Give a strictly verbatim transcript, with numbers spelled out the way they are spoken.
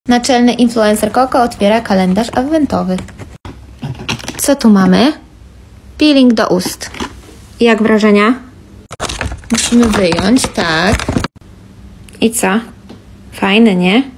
Naczelny influencer Koko otwiera kalendarz adwentowy. Co tu mamy? Peeling do ust. Jak wrażenia? Musimy wyjąć, tak. I co? Fajny, nie?